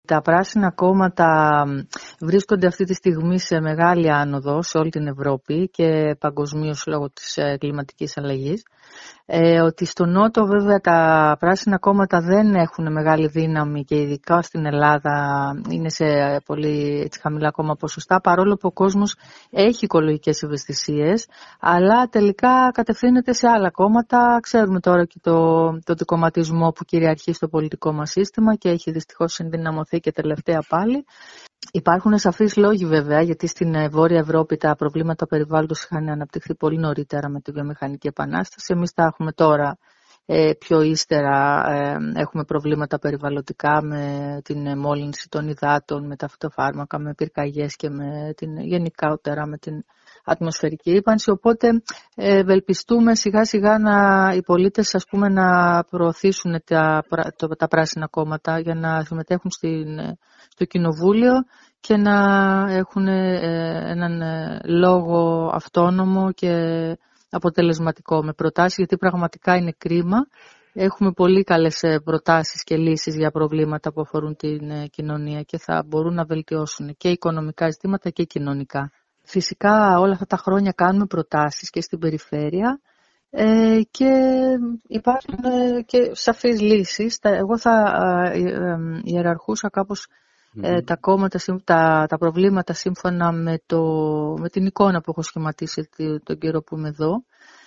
Τα πράσινα κόμματα βρίσκονται αυτή τη στιγμή σε μεγάλη άνοδο σε όλη την Ευρώπη και παγκοσμίως λόγω της κλιματικής αλλαγής. Ότι στο Νότο βέβαια τα πράσινα κόμματα δεν έχουν μεγάλη δύναμη και ειδικά στην Ελλάδα είναι σε πολύ έτσι, χαμηλά ακόμα ποσοστά, παρόλο που ο κόσμος έχει οικολογικές ευαισθησίες, αλλά τελικά κατευθύνεται σε άλλα κόμματα. Ξέρουμε τώρα και το δικομματισμό που κυριαρχεί στο πολιτικό μας σύστημα και έχει δυστυχώς ενδυναμωθεί και τελευταία πάλι. Υπάρχουν σαφείς λόγοι βέβαια, γιατί στην Βόρεια Ευρώπη τα προβλήματα περιβάλλοντος είχαν αναπτυχθεί πολύ νωρίτερα με τη βιομηχανική επανάσταση. Εμείς τα έχουμε τώρα πιο ύστερα, έχουμε προβλήματα περιβαλλοντικά με την μόλυνση των υδάτων, με τα φυτοφάρμακα, με πυρκαγιές και γενικότερα με την ατμοσφαιρική ρύπανση. Οπότε ευελπιστούμε σιγά σιγά οι πολίτες να προωθήσουν τα πράσινα κόμματα για να συμμετέχουν στο κοινοβούλιο και να έχουν έναν λόγο αυτόνομο και αποτελεσματικό με προτάσεις, γιατί πραγματικά είναι κρίμα. Έχουμε πολύ καλές προτάσεις και λύσεις για προβλήματα που αφορούν την κοινωνία και θα μπορούν να βελτιώσουν και οικονομικά ζητήματα και κοινωνικά. Φυσικά όλα αυτά τα χρόνια κάνουμε προτάσεις και στην περιφέρεια και υπάρχουν και σαφείς λύσεις. Εγώ θα ιεραρχούσα κάπως τα κόμματα, τα προβλήματα σύμφωνα με την εικόνα που έχω σχηματίσει τον καιρό που είμαι εδώ.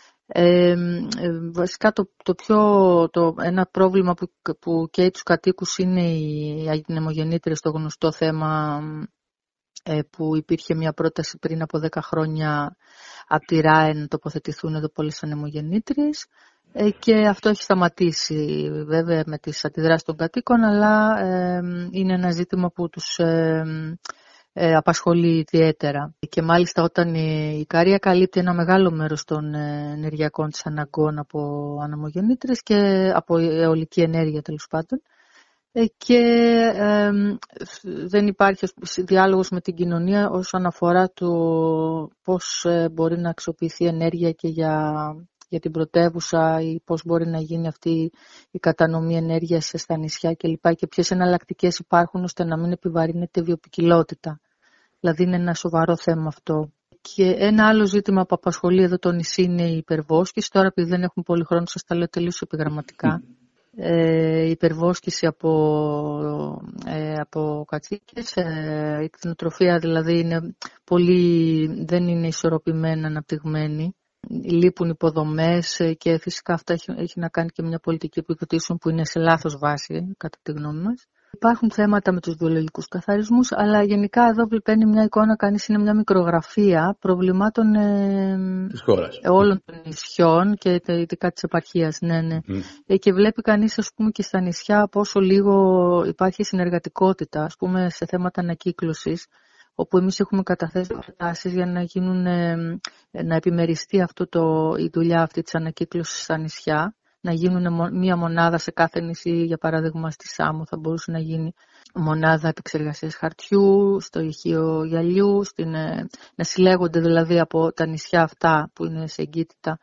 Βασικά ένα πρόβλημα που καίει τους κατοίκους είναι οι ανεμογεννήτριες, το γνωστό θέμα που υπήρχε μια πρόταση πριν από 10 χρόνια από τη ΡΑΕ να τοποθετηθούν εδώ πολλές ανεμογεννήτριες και αυτό έχει σταματήσει βέβαια με τις αντιδράσεις των κατοίκων, αλλά είναι ένα ζήτημα που τους απασχολεί ιδιαίτερα. Και μάλιστα όταν η Ικαρία καλύπτει ένα μεγάλο μέρος των ενεργειακών της αναγκών από ανεμογεννήτριες και από αιωλική ενέργεια τέλος πάντων, και δεν υπάρχει διάλογος με την κοινωνία όσον αφορά το πώς μπορεί να αξιοποιηθεί ενέργεια και για την πρωτεύουσα ή πώς μπορεί να γίνει αυτή η κατανομή ενέργειας στα νησιά κλπ. Και ποιες εναλλακτικές υπάρχουν ώστε να μην επιβαρύνεται η βιοποικιλότητα. Δηλαδή είναι ένα σοβαρό θέμα αυτό. Και ένα άλλο ζήτημα που απασχολεί εδώ το νησί είναι η υπερβόσκηση. Τώρα επειδή δεν έχουμε πολύ χρόνο σας τα λέω τελείως επιγραμματικά. Η υπερβόσκηση από κατσίκες, η κτηνοτροφία δηλαδή δεν είναι ισορροπημένα αναπτυγμένη, λείπουν υποδομές και φυσικά αυτό έχει να κάνει και μια πολιτική επιδοτήσεων που είναι σε λάθος βάση κατά τη γνώμη μας. Υπάρχουν θέματα με τους βιολογικούς καθαρισμούς, αλλά γενικά εδώ παίρνει μια εικόνα, κανείς είναι μια μικρογραφία προβλημάτων της χώρας, όλων των νησιών και ειδικά της επαρχίας. Ναι. Και βλέπει κανείς και στα νησιά πόσο λίγο υπάρχει συνεργατικότητα σε θέματα ανακύκλωσης, όπου εμείς έχουμε καταθέσει προτάσεις για να επιμεριστεί η δουλειά αυτή της ανακύκλωσης στα νησιά. Να γίνουν μία μονάδα σε κάθε νησί, για παράδειγμα στη Σάμο θα μπορούσε να γίνει μονάδα επεξεργασίας χαρτιού, στο ηχείο γυαλιού, να συλλέγονται δηλαδή από τα νησιά αυτά που είναι σε εγκύτητα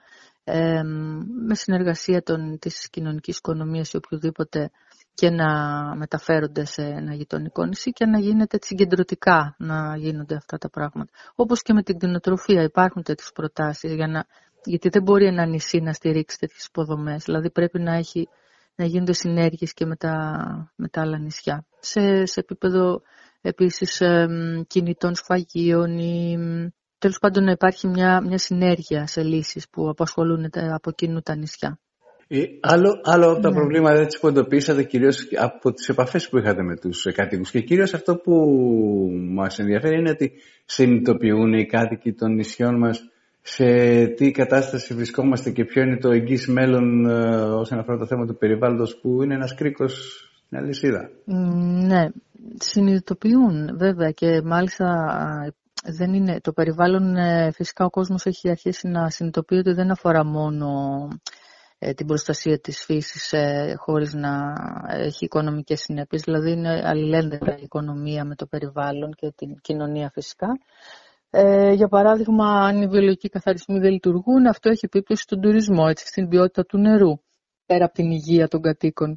με συνεργασία της κοινωνικής οικονομίας ή οποιοδήποτε και να μεταφέρονται σε ένα γειτονικό νησί και να γίνεται συγκεντρωτικά να γίνονται αυτά τα πράγματα. Όπως και με την κτηνοτροφία υπάρχουν τέτοιες προτάσεις γιατί δεν μπορεί ένα νησί να στηρίξει τέτοιες υποδομές. Δηλαδή πρέπει να γίνονται συνέργειες και με τα άλλα νησιά. Σε επίπεδο επίσης κινητών σφαγείων ή τέλος πάντων να υπάρχει μια συνέργεια σε λύσεις που απασχολούν από κοινού τα νησιά. Άλλο από τα προβλήματα έτσι που εντοπίσατε, κυρίως από τις επαφές που είχατε με τους κατοίκους και κυρίως αυτό που μας ενδιαφέρει είναι ότι συνειδητοποιούν οι κάτοικοι των νησιών μας σε τι κατάσταση βρισκόμαστε και ποιο είναι το εγγύς μέλλον όσον αφορά το θέμα του περιβάλλοντος που είναι ένας κρίκος στην αλυσίδα. Ναι, συνειδητοποιούν βέβαια και μάλιστα δεν είναι το περιβάλλον, φυσικά ο κόσμος έχει αρχίσει να συνειδητοποιεί ότι δεν αφορά μόνο την προστασία της φύσης χωρίς να έχει οικονομικές συνέπειες, δηλαδή είναι αλληλένδετα η οικονομία με το περιβάλλον και την κοινωνία φυσικά. Για παράδειγμα, αν οι βιολογικοί καθαρισμοί δεν λειτουργούν, αυτό έχει επίπτωση στον τουρισμό, στην ποιότητα του νερού, πέρα από την υγεία των κατοίκων.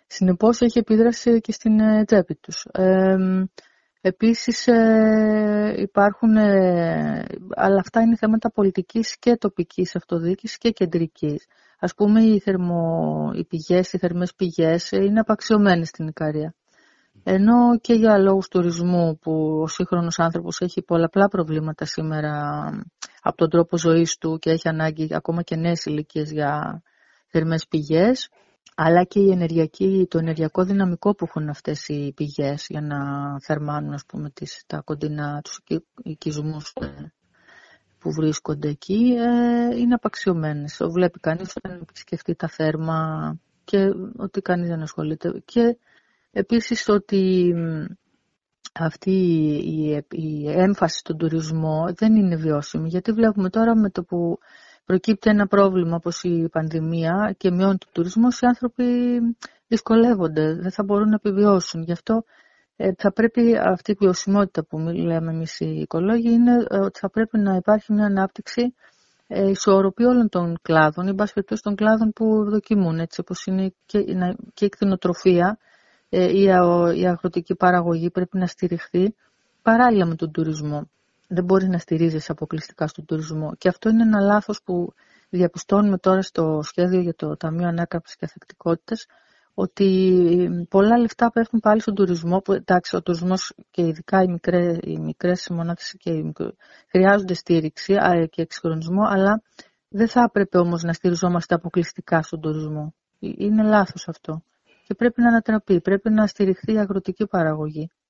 Συνεπώς έχει επίδραση και στην τσέπη τους. Επίσης υπάρχουν, αλλά αυτά είναι θέματα πολιτικής και τοπικής αυτοδιοίκησης και κεντρικής. Ας πούμε οι θερμές πηγές είναι απαξιωμένες στην Ικαρία. Ενώ και για λόγους τουρισμού που ο σύγχρονος άνθρωπος έχει πολλαπλά προβλήματα σήμερα από τον τρόπο ζωής του και έχει ανάγκη ακόμα και νέες ηλικίες για θερμές πηγές, αλλά και το ενεργειακό δυναμικό που έχουν αυτές οι πηγές για να θερμάνουν, ας πούμε, τα κοντινά τους οικισμούς που βρίσκονται εκεί, είναι απαξιωμένες. Το βλέπει κανείς όταν επισκεφτεί τα θέρμα και ότι κανείς δεν ασχολείται. Και επίσης ότι αυτή η έμφαση στον τουρισμό δεν είναι βιώσιμη, γιατί βλέπουμε τώρα με το που προκύπτει ένα πρόβλημα όπως η πανδημία και μειώνει τον τουρισμό, οι άνθρωποι δυσκολεύονται, δεν θα μπορούν να επιβιώσουν. Γι' αυτό θα πρέπει αυτή η βιωσιμότητα που λέμε εμείς οι οικολόγοι είναι ότι θα πρέπει να υπάρχει μια ανάπτυξη ισορροπή όλων των κλάδων, εν πάση περιπτώσει των κλάδων που δοκιμούν, έτσι όπως είναι και η κτηνοτροφία, η αγροτική παραγωγή πρέπει να στηριχθεί παράλληλα με τον τουρισμό. Δεν μπορεί να στηρίζεσαι αποκλειστικά στον τουρισμό. Και αυτό είναι ένα λάθος που διαπιστώνουμε τώρα στο σχέδιο για το Ταμείο Ανάκαμψης και Ανθεκτικότητας, ότι πολλά λεφτά πέφτουν πάλι στον τουρισμό, που εντάξει, ο τουρισμός και ειδικά οι μικρές μονάδες χρειάζονται στήριξη και εξυγχρονισμό, αλλά δεν θα έπρεπε όμως να στηριζόμαστε αποκλειστικά στον τουρισμό. Είναι λάθος αυτό. Και πρέπει να ανατραπεί, πρέπει να στηριχθεί η αγροτική παραγωγή.